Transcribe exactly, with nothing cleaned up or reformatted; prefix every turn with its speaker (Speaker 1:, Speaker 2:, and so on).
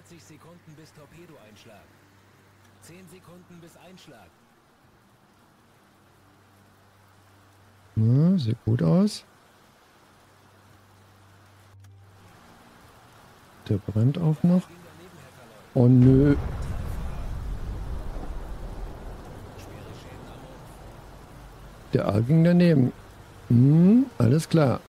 Speaker 1: vierzig Sekunden bis Torpedoeinschlag. zehn Sekunden bis Einschlag.
Speaker 2: Ja, sieht gut aus. Der brennt auch noch. Oh nö. Der A ging daneben. Hm, alles klar.